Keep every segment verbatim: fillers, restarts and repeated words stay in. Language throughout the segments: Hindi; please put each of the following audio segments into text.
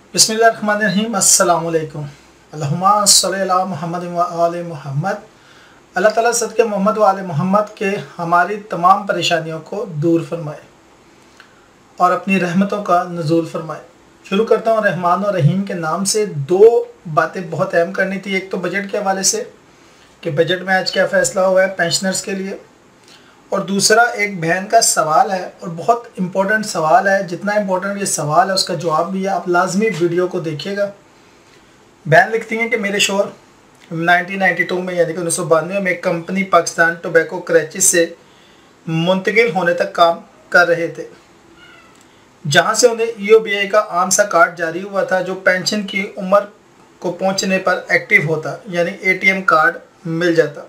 बिस्मिल्लाहिर्रहमानिर्रहीम अस्सलाम वालेकुम। अल्लाहुम्मा सल्लि अला मुहम्मद व आले मुहम्मद। अल्लाह ताला सदके मोहम्मद व आले मोहम्मद के हमारी तमाम परेशानियों को दूर फरमाए और अपनी रहमतों का नज़ूल फरमाए। शुरू करता हूँ रहमान और रहीम के नाम से। दो बातें बहुत अहम करनी थी। एक तो बजट के हवाले से कि बजट में आज क्या फ़ैसला हुआ है पेंशनर्स के लिए, और दूसरा एक बहन का सवाल है और बहुत इम्पोर्टेंट सवाल है। जितना इम्पोर्टेंट ये सवाल है उसका जवाब भी है। आप लाजमी वीडियो को देखिएगा। बहन लिखती हैं कि मेरे शोहर नाइनटीन नाइंटी टू में यानी कि उन्नीस सौ बानवे में कंपनी पाकिस्तान टोबैको कराची से मुंतकिल होने तक काम कर रहे थे, जहां से उन्हें ई ओ बी आई का आम सा कार्ड जारी हुआ था जो पेंशन की उम्र को पहुंचने पर एक्टिव होता, यानी ए टी एम कार्ड मिल जाता।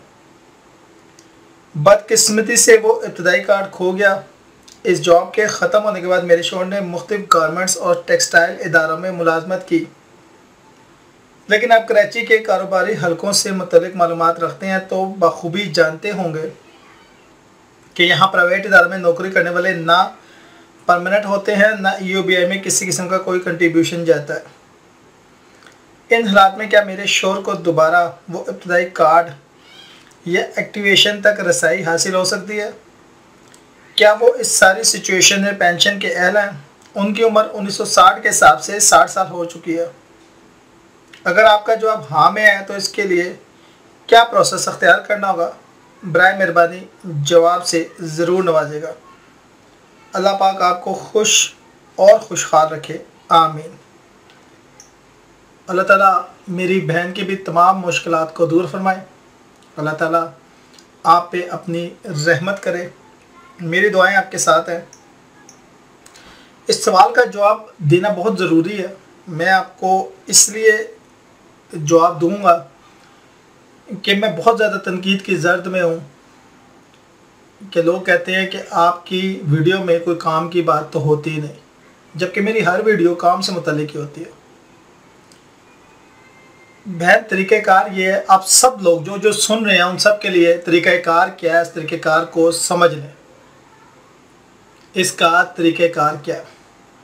बदकिस्मती से वो इब्तदाई कार्ड खो गया। इस जॉब के ख़त्म होने के बाद मेरे शोहर ने मुख्तलिफ गारमेंट्स और टेक्सटाइल इदारों में मुलाजमत की, लेकिन आप कराची के कारोबारी हलकों से मुतल्लिक मालूमात रखते हैं तो बखूबी जानते होंगे कि यहाँ प्राइवेट इदारों में नौकरी करने वाले ना परमानेंट होते हैं, ना ई ओ बी आई में किसी किस्म का कोई कंट्रीब्यूशन जाता है। इन हालात में क्या मेरे शोहर को दोबारा वो इब्तदाई कार्ड या एक्टिवेशन तक रसाई हासिल हो सकती है? क्या वो इस सारी सिचुएशन में पेंशन के अहल हैं? उनकी उम्र उन्नीस सौ साठ के हिसाब से साठ साल हो चुकी है। अगर आपका जवाब हाँ में है तो इसके लिए क्या प्रोसेस अख्तियार करना होगा? बराए मेहरबानी जवाब से ज़रूर नवाजेगा। अल्लाह पाक आपको खुश और खुशहाल रखे, आमीन। अल्लाह ताला मेरी बहन की भी तमाम मुश्किलात को दूर फरमाए। अल्लाह ताला आप पे अपनी रहमत करे। मेरी दुआएं आपके साथ हैं। इस सवाल का जवाब देना बहुत ज़रूरी है। मैं आपको इसलिए जवाब दूंगा कि मैं बहुत ज़्यादा तनकीद की ज़र्द में हूँ कि लोग कहते हैं कि आपकी वीडियो में कोई काम की बात तो होती ही नहीं, जबकि मेरी हर वीडियो काम से मुतल्लिक ही होती है। बहन तरीक़ेकार ये है, आप सब लोग जो जो सुन रहे हैं उन सब के लिए तरीक़ेकार क्या है, इस तरीक़ेकार को समझ लें। इसका तरीक़ेकार क्या है?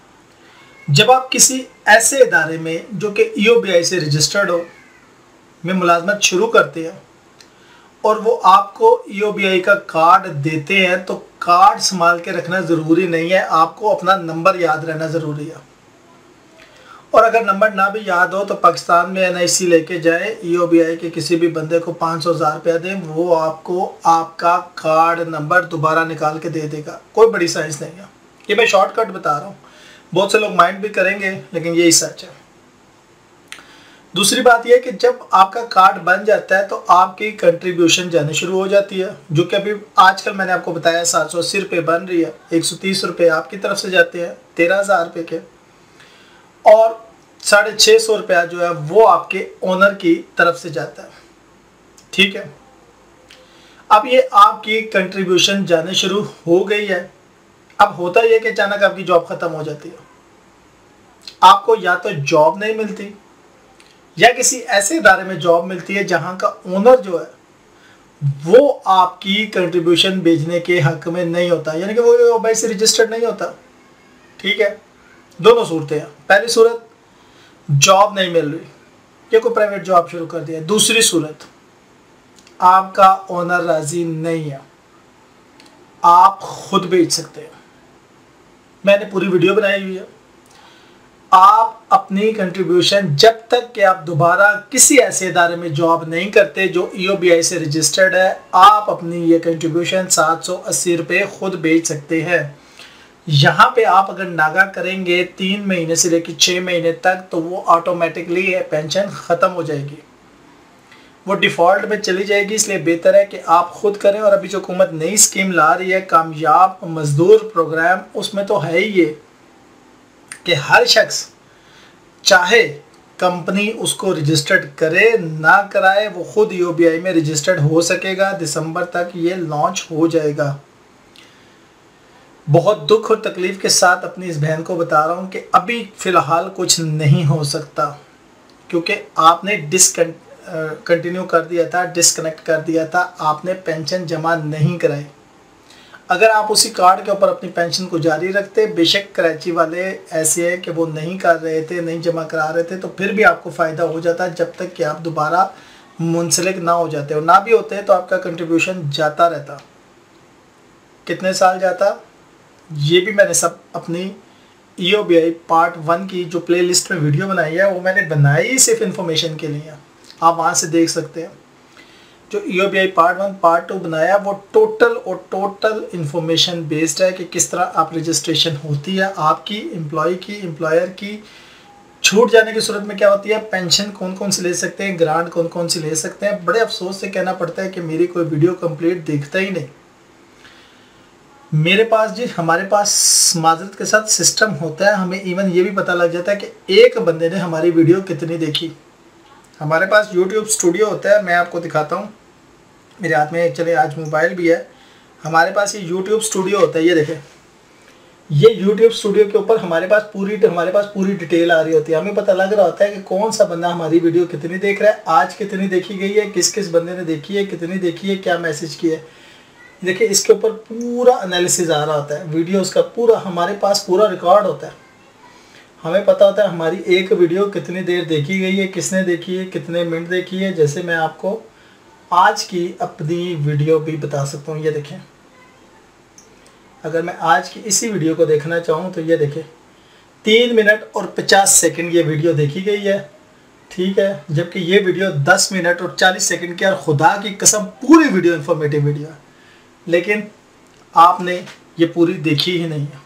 जब आप किसी ऐसे इदारे में जो कि ई ओ बी आई से रजिस्टर्ड हो में मुलाजमत शुरू करते हैं और वो आपको ई ओ बी आई का कार्ड देते हैं तो कार्ड संभाल के रखना ज़रूरी नहीं है, आपको अपना नंबर याद रहना ज़रूरी है। और अगर नंबर ना भी याद हो तो पाकिस्तान में एन आई सी लेके जाए, ई ओ बी आई के किसी भी बंदे को पाँच सौ हज़ार रुपया दें, वो आपको आपका कार्ड नंबर दोबारा निकाल के दे देगा। कोई बड़ी साइंस नहीं है, ये मैं शॉर्टकट बता रहा हूँ। बहुत से लोग माइंड भी करेंगे लेकिन यही सच है। दूसरी बात यह है कि जब आपका कार्ड बन जाता है तो आपकी कंट्रीब्यूशन जाने शुरू हो जाती है, जो कि अभी आजकल मैंने आपको बताया सात सौ अस्सी रुपये बन रही है। एक सौ तीस रुपये आपकी तरफ से जाते हैं तेरह हज़ार रुपये के, और साढ़े छः सौ रुपया जो है वो आपके ओनर की तरफ से जाता है। ठीक है, अब ये आपकी कंट्रीब्यूशन जाने शुरू हो गई है। अब होता यह कि अचानक आपकी जॉब ख़त्म हो जाती है, आपको या तो जॉब नहीं मिलती या किसी ऐसे इदारे में जॉब मिलती है जहां का ओनर जो है वो आपकी कंट्रीब्यूशन भेजने के हक में नहीं होता, यानी कि वो ई ओ बी आई से रजिस्टर्ड नहीं होता। ठीक है, दोनों सूरतें हैं। पहली सूरत, जॉब नहीं मिल रही या कोई प्राइवेट जॉब शुरू कर दिया। दूसरी सूरत, आपका ओनर राजी नहीं है, आप खुद बेच सकते हैं। मैंने पूरी वीडियो बनाई हुई है। आप अपनी कंट्रीब्यूशन जब तक कि आप दोबारा किसी ऐसे इदारे में जॉब नहीं करते जो ई ओ बी आई से रजिस्टर्ड है, आप अपनी ये कंट्रीब्यूशन सात सौ अस्सी रुपये खुद बेच सकते हैं। यहाँ पे आप अगर नागा करेंगे तीन महीने से लेकर छः महीने तक तो वो ऑटोमेटिकली पेंशन ख़त्म हो जाएगी, वो डिफ़ॉल्ट में चली जाएगी। इसलिए बेहतर है कि आप खुद करें। और अभी जो हुकूमत नई स्कीम ला रही है कामयाब मजदूर प्रोग्राम, उसमें तो है ही ये कि हर शख्स चाहे कंपनी उसको रजिस्टर्ड करे ना कराए, वो खुद ई ओ बी आई में रजिस्टर्ड हो सकेगा। दिसंबर तक ये लॉन्च हो जाएगा। बहुत दुख और तकलीफ़ के साथ अपनी इस बहन को बता रहा हूँ कि अभी फ़िलहाल कुछ नहीं हो सकता, क्योंकि आपने डिसकन कंटिन्यू कर दिया था, डिसकनेक्ट कर दिया था, आपने पेंशन जमा नहीं कराई। अगर आप उसी कार्ड के ऊपर अपनी पेंशन को जारी रखते, बेशक कराची वाले ऐसे हैं कि वो नहीं कर रहे थे, नहीं जमा करा रहे थे, तो फिर भी आपको फ़ायदा हो जाता जब तक कि आप दोबारा मुंसलिक ना हो जाते, और ना भी होते तो आपका कंट्रीब्यूशन जाता रहता। कितने साल जाता, ये भी मैंने सब अपनी E O B I part one की जो प्ले लिस्ट में वीडियो बनाई है वो मैंने बनाई सिर्फ इन्फॉर्मेशन के लिए, आप वहाँ से देख सकते हैं। जो E O B I part one part two बनाया वो टोटल और टोटल इन्फॉर्मेशन बेस्ड है कि किस तरह आप रजिस्ट्रेशन होती है आपकी, एम्प्लॉय की, एम्प्लॉयर की, छूट जाने की सूरत में क्या होती है, पेंशन कौन कौन सी ले सकते हैं, ग्रांट कौन कौन सी ले सकते हैं। बड़े अफसोस से कहना पड़ता है कि मेरी कोई वीडियो कंप्लीट देखता ही नहीं। मेरे पास जी हमारे पास माजरत के साथ सिस्टम होता है, हमें इवन ये भी पता लग जाता है कि एक बंदे ने हमारी वीडियो कितनी देखी। हमारे पास यूट्यूब स्टूडियो होता है, मैं आपको दिखाता हूँ, मेरे हाथ में चले आज मोबाइल भी है, हमारे पास ये यूट्यूब स्टूडियो होता है। ये देखें, ये यूट्यूब स्टूडियो के ऊपर हमारे पास पूरी हमारे पास पूरी डिटेल आ रही होती है। हमें पता लग रहा होता है कि कौन सा बंदा हमारी वीडियो कितनी देख रहा है, आज कितनी देखी गई है, किस किस बंदे ने देखी है, कितनी देखी है, क्या मैसेज किया है। देखिए इसके ऊपर पूरा एनालिसिस आ रहा होता है, वीडियोज़ का पूरा हमारे पास पूरा रिकॉर्ड होता है। हमें पता होता है हमारी एक वीडियो कितनी देर देखी गई है, किसने देखी है, कितने मिनट देखी है। जैसे मैं आपको आज की अपनी वीडियो भी बता सकता हूँ। ये देखें, अगर मैं आज की इसी वीडियो को देखना चाहूँ तो ये देखें तीन मिनट और पचास सेकंड ये वीडियो देखी गई है, ठीक है, जबकि ये वीडियो दस मिनट और चालीस सेकंड की, और खुदा की कसम पूरी वीडियो इंफॉर्मेटिव वीडियो है, लेकिन आपने ये पूरी देखी ही नहीं है।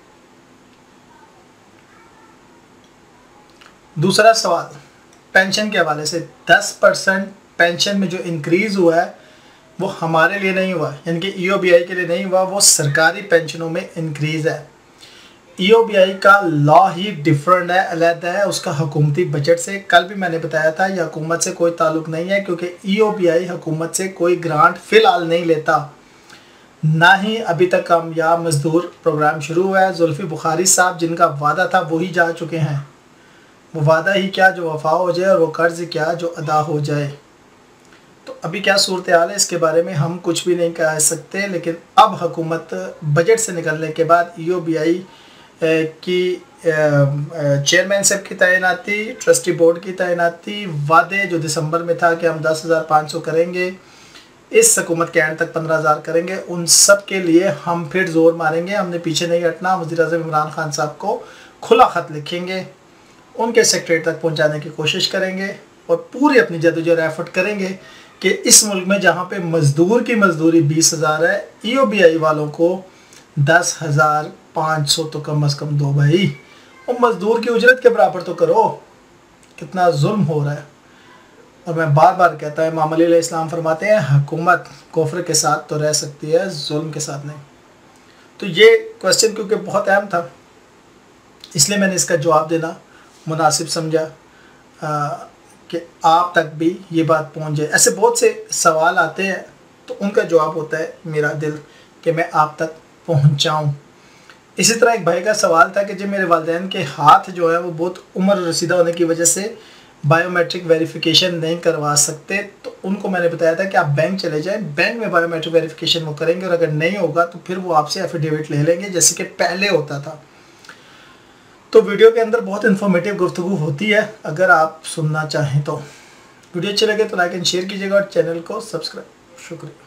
दूसरा सवाल पेंशन के हवाले से, दस परसेंट पेंशन में जो इंक्रीज़ हुआ है वो हमारे लिए नहीं हुआ, यानी कि ई ओ बी आई के लिए नहीं हुआ, वो सरकारी पेंशनों में इंक्रीज़ है। ई ओ बी आई का लॉ ही डिफरेंट है, अलग है उसका हुकूमती बजट से। कल भी मैंने बताया था ये हुकूमत से कोई ताल्लुक़ नहीं है, क्योंकि ई ओ बी आई हुकूमत से कोई ग्रांट फ़िलहाल नहीं लेता, ना ही अभी तक कामयाब मजदूर प्रोग्राम शुरू हुआ है। जुल्फ़ी बुखारी साहब जिनका वादा था वही जा चुके हैं, वो वादा ही क्या जो वफा हो जाए, और वो कर्ज़ क्या जो अदा हो जाए। तो अभी क्या सूरत हाल है इसके बारे में हम कुछ भी नहीं कह सकते, लेकिन अब हुकूमत बजट से निकलने के बाद ई ओ बी आई की चेयरमैन साहब की तैनाती, ट्रस्टी बोर्ड की तैनाती, वादे जो दिसंबर में था कि हम दस हज़ार पाँच सौ करेंगे, इस हुकूमत के एंड तक पंद्रह हज़ार करेंगे, उन सब के लिए हम फिर ज़ोर मारेंगे। हमने पीछे नहीं हटना। वज़ीर-ए-आज़म इमरान खान साहब को खुला ख़त लिखेंगे, उनके सेक्रेटरी तक पहुंचाने की कोशिश करेंगे, और पूरी अपनी जदोजहद एफर्ट करेंगे कि इस मुल्क में जहां पे मज़दूर की मजदूरी बीस हज़ार है, ई ओ बी आई वालों को दस हज़ार पाँच सौ तो कम अज़ कम दो भाई, और मज़दूर की उजरत के बराबर तो करो। कितना जुल्म हो रहा है। और मैं बार बार कहता है, इमाम अली अलैहिस्सलाम फरमाते हैं हुकूमत कुफ्र के साथ तो रह सकती है, जुल्म के साथ नहीं। तो ये क्वेश्चन क्योंकि बहुत अहम था, इसलिए मैंने इसका जवाब देना मुनासिब समझा कि आप तक भी ये बात पहुंच जाए। ऐसे बहुत से सवाल आते हैं तो उनका जवाब होता है मेरा दिल कि मैं आप तक पहुंचाऊं। इसी तरह एक भाई का सवाल था कि जब मेरे वालिदैन के हाथ जो है वो बहुत उम्र रसीदा होने की वजह से बायोमेट्रिक वेरिफिकेशन नहीं करवा सकते, तो उनको मैंने बताया था कि आप बैंक चले जाएं, बैंक में बायोमेट्रिक वेरिफिकेशन वो करेंगे, और अगर नहीं होगा तो फिर वो आपसे एफिडेविट ले लेंगे जैसे कि पहले होता था। तो वीडियो के अंदर बहुत इन्फॉर्मेटिव गुफ्तगू होती है, अगर आप सुनना चाहें तो। वीडियो अच्छे लगे तो लाइक एंड शेयर कीजिएगा और चैनल को सब्सक्राइब। शुक्रिया।